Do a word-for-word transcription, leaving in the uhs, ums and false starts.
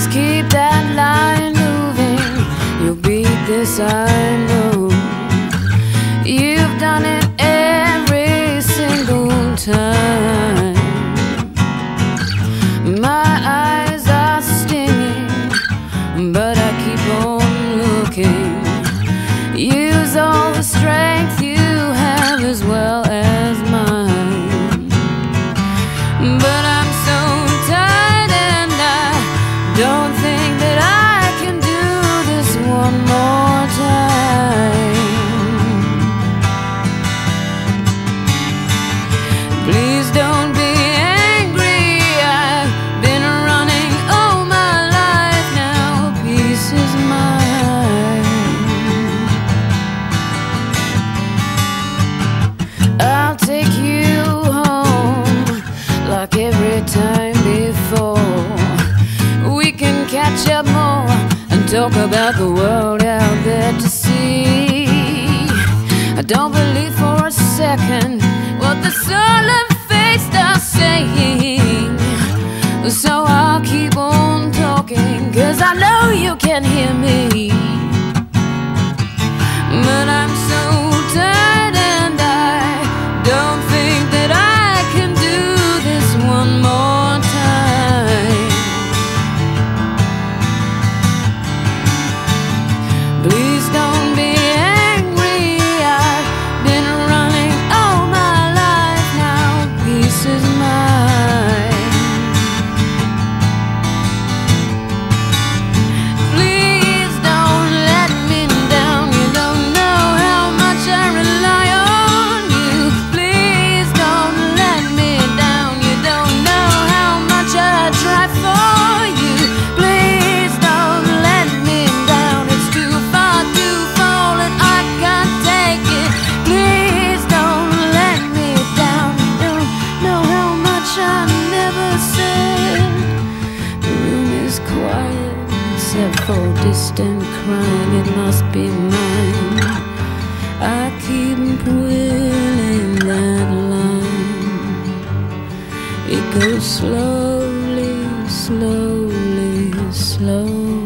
Please keep that line moving. You'll beat this, I know. You've done it every single time. My eyes are stinging, but I keep on looking. Use all the strength you have as well as mine. But I'm so tired and I don't think that I can do this one more time. Please don't be angry, I've been running all my life now. Peace is mine. I'll take you home like every time before. We can catch up more and talk about the world out there to see. I don't believe for a second what the solemn face are saying. So I'll keep on talking, 'cause I know you can hear me. But I'm so tired and I don't think that I can do this one more time. Please don't be angry, I've been running all my life now. Peace is mine. Please don't let me down, you don't know how much I rely on you. Please don't let me down, you don't know how much I try for you. Please don't let me down, it's too far to fall and I can't take it. Please don't let me down, you don't know how much I never said. The room is quiet except for distant crying, it must be mine. I keep pulling that line. It goes slowly, slowly, slowly.